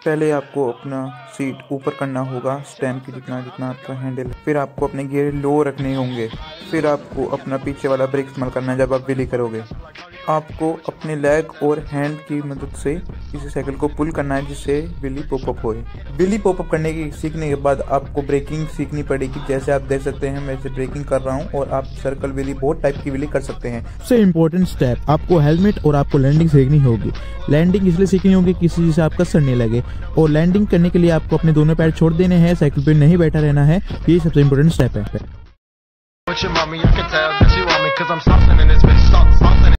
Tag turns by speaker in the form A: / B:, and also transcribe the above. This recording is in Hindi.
A: पहले आपको अपना सीट ऊपर करना होगा स्टैंड की जितना जितना आपका हैंडल। फिर आपको अपने गियर लो रखने होंगे। फिर आपको अपना पीछे वाला ब्रेक इस्तेमाल करना है जब आप व्हीली करोगे। आपको अपने लेग और हैंड की मदद से इस साइकिल को पुल करना है जिससे व्हीली पॉपअप होए। व्हीली पॉपअप करने की सीखने के बाद आपको ब्रेकिंग सीखनी पड़ेगी। जैसे आप देख सकते हैं मैं इसे ब्रेकिंग कर रहा हूँ और आप सर्कल व्हीली बहुत टाइप की व्हीली कर सकते हैं।
B: सबसे इम्पोर्टेंट स्टेप, आपको हेलमेट और आपको लैंडिंग सीखनी होगी। लैंडिंग इसलिए सीखनी होगी किसी चीज़ से आपका सर नहीं लगे, और लैंडिंग करने के लिए आपको अपने दोनों पैर छोड़ देने हैं, साइकिल पे नहीं बैठा रहना है। ये सबसे इम्पोर्टेंट स्टेप है।